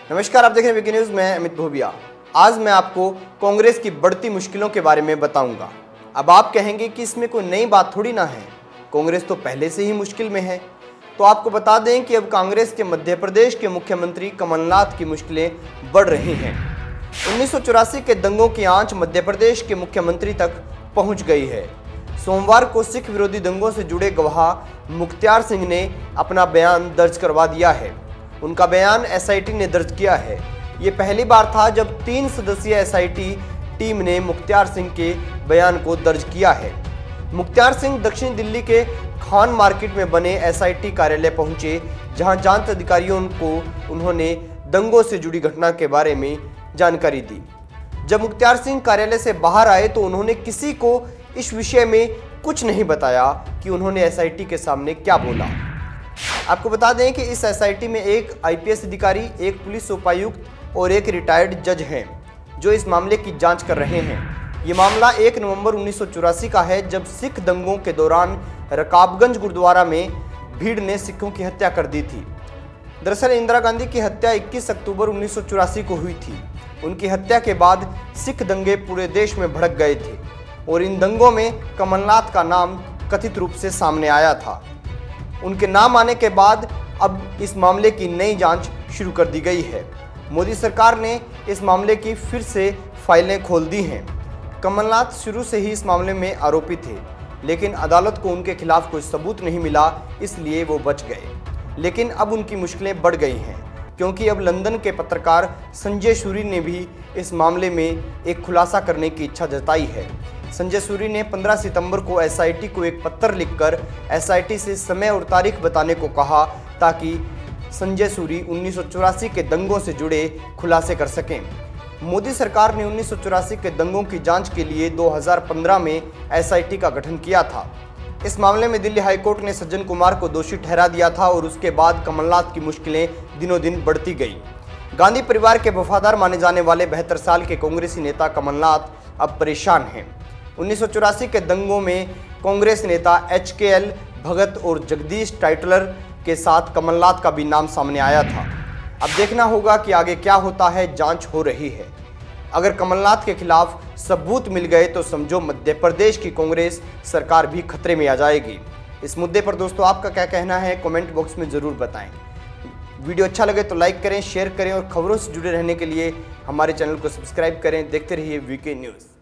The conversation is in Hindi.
नमस्कार, आप देख रहे हैं वीके न्यूज में अमित भोबिया। आज मैं आपको कांग्रेस की बढ़ती मुश्किलों के बारे में बताऊंगा। अब आप कहेंगे कि इसमें कोई नई बात थोड़ी ना है, कांग्रेस तो पहले से ही मुश्किल में है। तो आपको बता दें कि अब कांग्रेस के मध्य प्रदेश के मुख्यमंत्री कमलनाथ की मुश्किलें बढ़ रही हैं। 1984 के दंगों की आंच मध्य प्रदेश के मुख्यमंत्री तक पहुंच गई है। सोमवार को सिख विरोधी दंगों से जुड़े गवाह मुख्तार सिंह ने अपना बयान दर्ज करवा दिया है। उनका बयान एसआईटी ने दर्ज किया है। ये पहली बार था जब 3 सदस्यीय एसआईटी टीम ने मुख्तार सिंह के बयान को दर्ज किया है। मुख्तार सिंह दक्षिण दिल्ली के खान मार्केट में बने एसआईटी कार्यालय पहुंचे, जहां जांच अधिकारियों को उन्होंने दंगों से जुड़ी घटना के बारे में जानकारी दी। जब मुख्तार सिंह कार्यालय से बाहर आए तो उन्होंने किसी को इस विषय में कुछ नहीं बताया कि उन्होंने एसआईटी के सामने क्या बोला। आपको बता दें कि इस एसआईटी में एक आईपीएस अधिकारी, एक पुलिस उपायुक्त और एक रिटायर्ड जज हैं, जो इस मामले की जांच कर रहे हैं। ये मामला 1 नवंबर 1984 का है, जब सिख दंगों के दौरान रकाबगंज गुरुद्वारा में भीड़ ने सिखों की हत्या कर दी थी। दरअसल इंदिरा गांधी की हत्या 21 अक्टूबर 1984 को हुई थी। उनकी हत्या के बाद सिख दंगे पूरे देश में भड़क गए थे और इन दंगों में कमलनाथ का नाम कथित रूप से सामने आया था। उनके नाम आने के बाद अब इस मामले की नई जांच शुरू कर दी गई है। मोदी सरकार ने इस मामले की फिर से फाइलें खोल दी हैं। कमलनाथ शुरू से ही इस मामले में आरोपी थे, लेकिन अदालत को उनके खिलाफ कोई सबूत नहीं मिला, इसलिए वो बच गए। लेकिन अब उनकी मुश्किलें बढ़ गई हैं, क्योंकि अब लंदन के पत्रकार संजय सूरी ने भी इस मामले में एक खुलासा करने की इच्छा जताई है। संजय सूरी ने 15 सितंबर को एसआईटी को एक पत्र लिखकर एसआईटी से समय और तारीख बताने को कहा, ताकि संजय सूरी 1984 के दंगों से जुड़े खुलासे कर सकें। मोदी सरकार ने 1984 के दंगों की जांच के लिए 2015 में एसआईटी का गठन किया था। इस मामले में दिल्ली हाईकोर्ट ने सज्जन कुमार को दोषी ठहरा दिया था और उसके बाद कमलनाथ की मुश्किलें दिनों दिन बढ़ती गई। गांधी परिवार के वफादार माने जाने वाले 72 साल के कांग्रेसी नेता कमलनाथ अब परेशान हैं। 1984 के दंगों में कांग्रेस नेता HKL भगत और जगदीश टाइटलर के साथ कमलनाथ का भी नाम सामने आया था। अब देखना होगा कि आगे क्या होता है। जांच हो रही है। अगर कमलनाथ के खिलाफ सबूत मिल गए तो समझो मध्य प्रदेश की कांग्रेस सरकार भी खतरे में आ जाएगी। इस मुद्दे पर दोस्तों आपका क्या कहना है, कमेंट बॉक्स में ज़रूर बताएं। वीडियो अच्छा लगे तो लाइक करें, शेयर करें और खबरों से जुड़े रहने के लिए हमारे चैनल को सब्सक्राइब करें। देखते रहिए वीके न्यूज़।